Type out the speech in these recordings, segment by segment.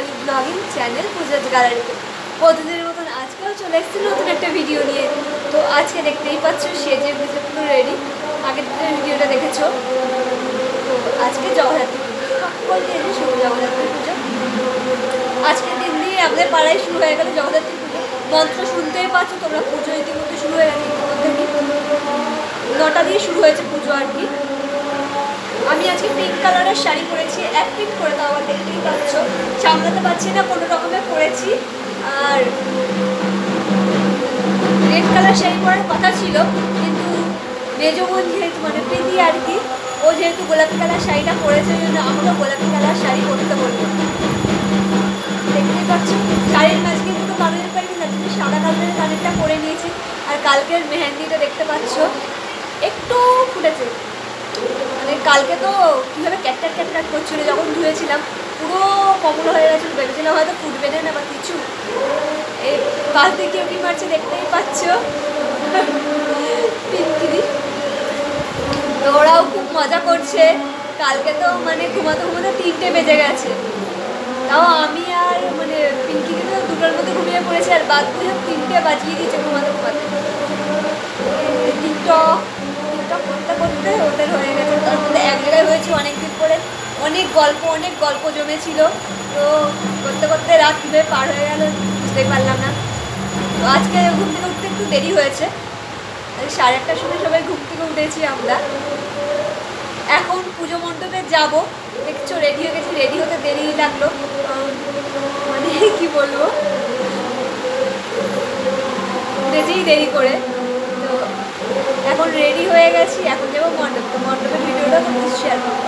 রূপালী blogging channel Pooja's গ্যালারিতে প্রতিদিনের মতন আজকেও চলে এসেছি নতুন একটা ভিডিও নিয়ে। তো আজকে দেখতেই পাচ্ছ সেজে গুজে পুরো রেডি, আগের দিনের ভিডিওটা দেখেছো। তো আজকে জগদ্ধাত্রী পুজো, সকলকে শুভ জগদ্ধাত্রী পুজো। আজকের দিন দিয়ে আমাদের পাড়ায় শুরু হয়ে গেল জগদ্ধাত্রী পুজো। মন্ত্র শুনতেই পাচ্ছ তোমরা, পুজো ইতিমধ্যে শুরু হয়ে গেছে। ইতিমধ্যে 9টা দিয়ে শুরু হয়েছে পুজো আর কি। আমি আজকে পিঙ্ক কালারের শাড়ি পরেছি, এক পিঙ্ক করে দাও, আবার দেখতেই পাচ্ছ সামলাতে পারছি না, কোনো রকমে পরেছি। আর রেড কালার শাড়ি পরার কথা ছিল, কিন্তু মেজো বোন যেহেতু মানে প্রীতি আর কি, ও যেহেতু গোলাপি কালার শাড়িটা পরেছে, ওই জন্য আমাকেও গোলাপি কালার শাড়ি পরতে বলবো। দেখতেই পাচ্ছ শাড়ির মাঝকে দুটো কানের পাইনি, তার জন্য সাদা কালারের কানেরটা পরে নিয়েছি। আর কালকের মেহেন্দিটা দেখতে পাচ্ছ একটু ফুটেছে, মানে কালকে তো কীভাবে ক্যাটকাট ক্যাটকাট করছিল, যখন ধুয়েছিলাম পুরো কমল হয়ে গেছিলো, ভেবেছিলাম হয়তো ফুটবে না বা কিছু। এই পাশ দিয়ে কেউ কি মারছে দেখতেই পাচ্ছ, পিঙ্কিদি। তো ওরাও খুব মজা করছে। কালকে তো মানে ঘুমাতে ঘুমাতে 3টে বেজে গেছে, তাও আমি আর মানে পিঙ্কি কিন্তু 2টার মধ্যে ঘুমিয়ে পড়েছে, আর বাদ বুঝে 3টে বাজিয়ে দিয়েছে ঘুমাতে ঘুমাতে। টিকটক করতে করতে ওদের হয়ে গেছে। তার মধ্যে এক জায়গায় হয়েছে অনেকদিন পরে, অনেক গল্প জমেছিল। তো করতে করতে রাত কীভাবে পার হয়ে গেল বুঝতেই পারলাম না। তো আজকে ঘুম থেকে উঠতে একটু দেরি হয়েছে, 1:30টার সময় সবাই ঘুম থেকে উঠেছি আমরা। এখন পুজো মণ্ডপে যাবো, দেখছো রেডি হয়ে গেছি। রেডি হতে দেরি লাগলো, মানে কি বলবো, উঠেছি দেরি করে। তো এখন রেডি হয়ে গেছি, এখন যাবো মণ্ডপ। তো মণ্ডপের ভিডিওটা তোমাদের শেয়ার করবো।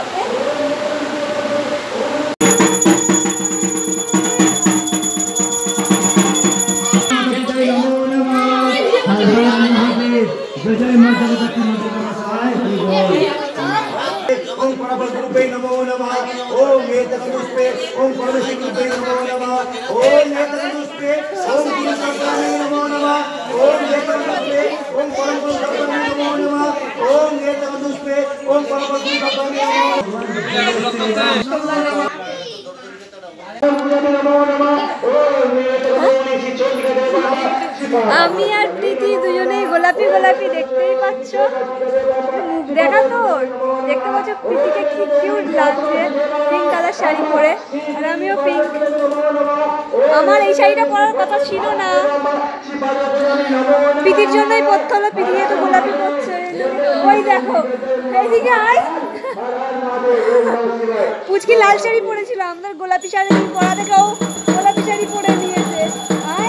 ओम परमपुरुषे नमो नमः। ओम नेत्रपुष्पे ओम परमेश्वरे नमो नमः। ओम नेत्रपुष्पे ओम गुरुचक्रणे नमो नमः। ओम नेत्रपुष्पे ओम परमपुरुषे नमो नमः। ओम नेत्रपुष्पे ओम परमपुरुषे नमो नमः। আমি আর প্রীতি দুজনেই গোলাপি গোলাপি, দেখতেই পাচ্ছ। দেখা তো দেখতে পাচ্ছ প্রীতিকে কি কিউট লাগছে পিঙ্ক কালার শাড়ি পরে, আর আমিও পিঙ্ক। আমার এই শাড়িটা পরার কথা ছিল না, প্রীতির জন্যই পরতে হলো। প্রীতি যেহেতু গোলাপি পরছে। ওই দেখো এইদিকে আয়, পুচকি লাল শাড়ি পরেছিল, আমাদের গোলাপি শাড়ি পরা দেখে ও গোলাপি শাড়ি পরে নিয়েছে। আয়,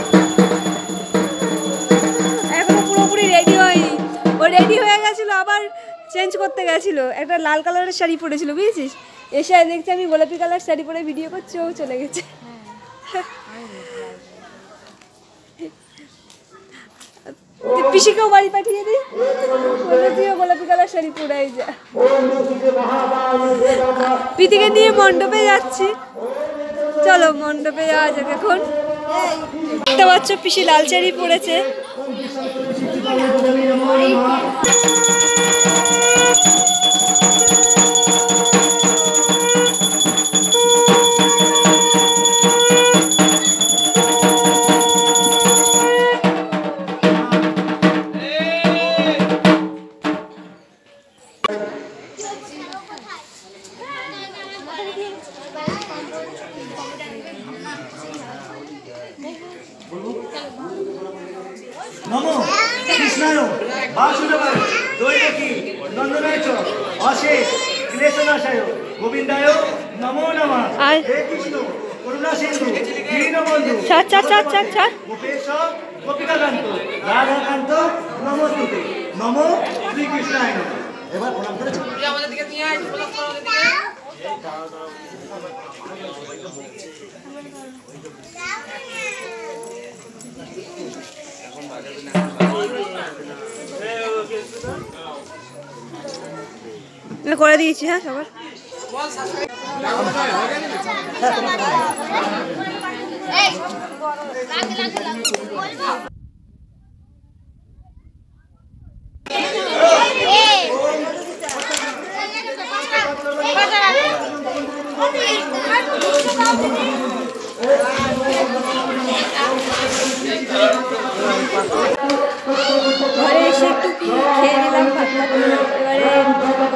এখনো পুরোপুরি রেডি হয়নি। ও রেডি হয়ে গেছিলো, আবার চেঞ্জ করতে গেছিলো, একটা লাল কালারের শাড়ি পরেছিল বুঝেছিস। এসে দেখছি আমি গোলাপি কালার শাড়ি পরে ভিডিও করছি, ও চলে গেছে। পিসিকেও বাড়ি পাঠিয়ে দিই, তুইও গোলাপি কালার শাড়ি পরে যা। প্রীতিকে নিয়ে মণ্ডপে যাচ্ছি, চলো মণ্ডপে যাওয়া যাক। এখন দেখতে পাচ্ছ পিসি লাল শাড়ি পরেছে। नमो कृष्णाय वासुदेवाय दैवकी नंदनाय च अशेष क्लेशनाशाय गोविंदाय नमो नमः। हे कृष्ण करुणा सिंधु दीनबंधु गोपेश गोपिकाकांत राधाकांत नमोस्तुते। नमो श्री कृष्णाय नमः। এবার প্রণাম করেছো আমাদের দিকে নিয়ে আয়, প্রণাম করো আমাদের দিকে। করে দিয়েছি। হ্যাঁ সবার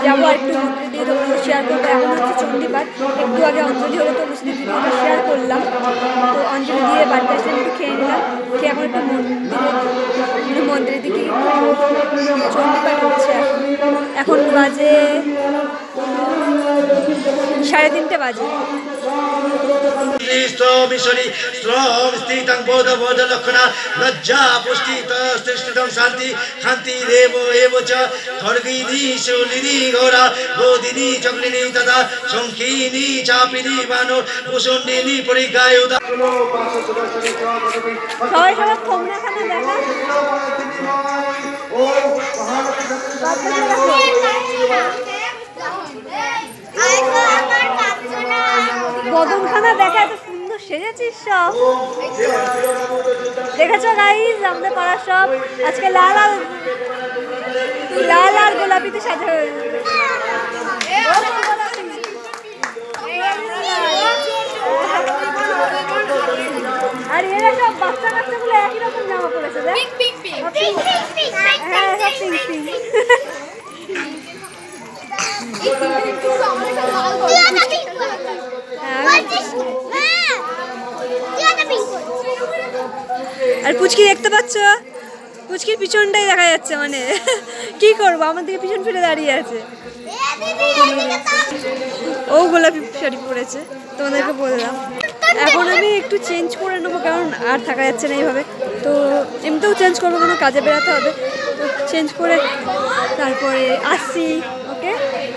যাবো আর একটু মন্দির দিয়ে তোমাদের শেয়ার করবো। এখন হচ্ছে চণ্ডীপাঠ, একটু আগে অঞ্জলি হলো তো সাথে ভিডিওটা শেয়ার করলাম। তো অঞ্জলি দিয়ে বাড়িতে আসলে একটু খেয়ে নিলাম, খেয়ে এখন একটু মন্দিরের দিকে চণ্ডীপাঠ হচ্ছে। এখন বাজে 3:30 বাজে। লজ্জা পুষ্টি শান্তি শান্তি দেব এব চ খড়গিনী শূলিনী ঘোরা বোধিনী চক্রিনী তথা শঙ্খিনী চাপিনী বানো কুসুন্ডিনী পরিগায়ুধা। সবাই সবার তোমরাখানে দেখা বদনখানা দেখা, এত সুন্দর সেজেছিস সব। দেখেছো গাইস আমাদের পাড়ার সব আজকে লাল আর গোলাপিতে সাজা হয়েছে। আর এরা সব বাচ্চা কাচ্চাগুলো একই রকম জামা পড়েছে। আর পুচকি দেখতে পাচ্ছ, পুচকির পিছনটাই দেখা যাচ্ছে, মানে কি করবো আমার দিকে পিছন ফিরে দাঁড়িয়ে আছে। ও গোলাপি শাড়ি পরেছে, তোমাদেরকে বললাম। এখন আমি একটু চেঞ্জ করে নেবো, কারণ আর থাকা যাচ্ছে না এইভাবে। তো এমনিতেও চেঞ্জ করবো, কোনো কাজে বেরোতে হবে। তো চেঞ্জ করে তারপরে আসছি। ওকে,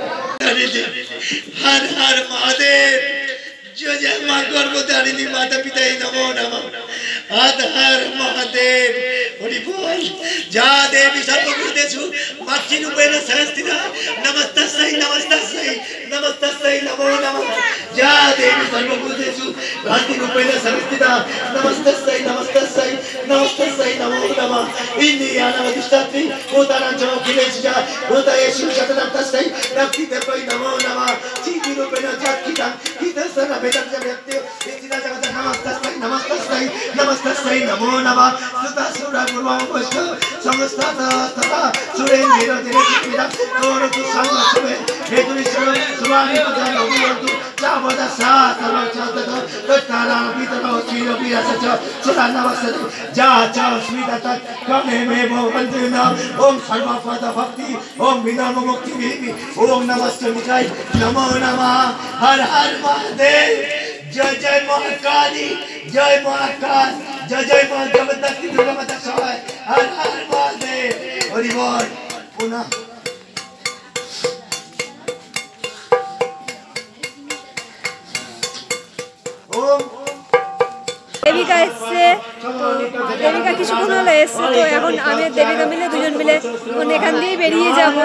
हर हर महादेव जो जय मां गर्भधारिणी माता पिता नमो नमः। हर हर महादेव हरि बोल। जा देवी सर्वभूतेषु मातृरूपेण संस्थिता नमस्तस्यै नमस्तस्यै नमस्तस्यै नमो नमः। जा देवी सर्वभूतेषु मातृरूपेण संस्थिता नमस्तस्यै नमस्तस्यै नमस्तस्यै नमो नमः। इन्द्रियाणामधिष्ठात्री भूतानां च अखिलेशा भूतयेषु शतनं तस्यै नमस्ते नमो नमः। चितिरूपेण जातकितं हितसर वेदस्य व्यक्ति इतिना जगत नमस्तस्यै नमस्तस्यै नमस्तस्यै नमो नमः। सुता सुरा गुरुवां वैष्ण समस्तत तथा सुरेन्द्र दिनेशिरा तोरतु संगसुमे हेतुरिश्वर सुवानि पदं नमोतु चावदा सातरं चतत तत्कारा पितरो चिरो विरासच सुरा नमस्ते जा च स्मितत कमे मे भवन्तिना ओम सर्वपद भक्ति ओम विनम मुक्ति देवी ओम नमस्ते निकाय नमो नमः। हर हर महादेव। जय जय महाकाली, जय महाकाल, जय जय मां जगदत्ती दुर्गा माता सहाय। हर हर महादेव। हरि बोल। पुनः ओम দেবিকা এসছে, দেবিকা কিছুক্ষণ হলো এসছে। তো এখন আমি দেবিকা মিলে দুজন মিলে এখান দিয়েই বেরিয়ে যাব।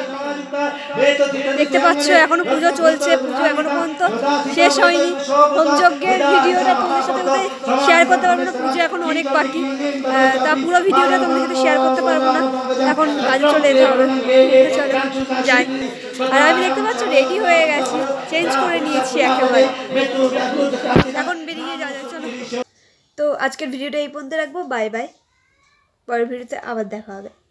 দেখতে পাচ্ছ এখনো পুজো চলছে, পুজো এখনো পর্যন্ত শেষ হয়নি। হোমযজ্ঞের ভিডিওটা তোমাদের সাথে কোথায় শেয়ার করতে পারবো না, পুজো এখন অনেক বাকি। তা পুরো ভিডিওটা তোমাদের সাথে শেয়ার করতে পারবো না, এখন কাজে চলে যেতে হবে। চলো যাই। আর আমি দেখতে পাচ্ছ রেডি হয়ে গেছি, চেঞ্জ করে নিয়েছি একেবারে, এখন বেরিয়ে যাওয়া যায়। চলো, তো আজকের ভিডিওটা এই পর্যন্ত রাখবো। বাই বাই, পরের ভিডিওতে আবার দেখা হবে।